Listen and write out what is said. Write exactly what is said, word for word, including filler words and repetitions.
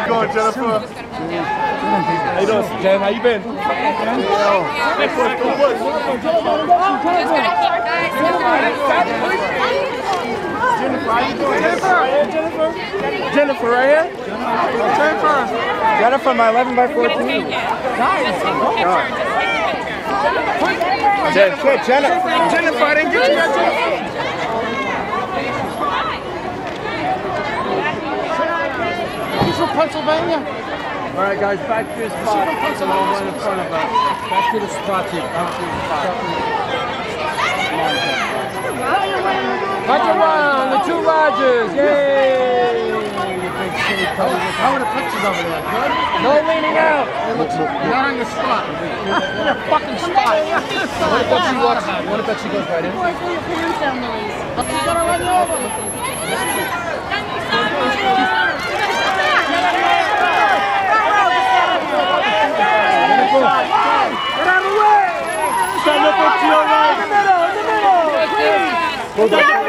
Go on, Jennifer. How you doing, Jen? How you been? Jennifer, how you doing? Jennifer, Jennifer, Jennifer, right here. Jennifer, Jennifer, my eleven by fourteen. Nice. Jen, Jennifer, Jennifer, I didn't get you that, Jennifer. He's from Pennsylvania. All right, guys, back to the spot. It's a long one in front of us. Back to the spot, here. Back to the spot. Roger one, the two Rogers, yay! How are the pictures over there? Good? No leaning out. It looks, you're not on your spot. You're a fucking spot. What about she walks? What about she goes right in? Pull your pants down, Louise. You gotta run over. Get out of the way! Stand up to your right. In the middle, in the middle, please.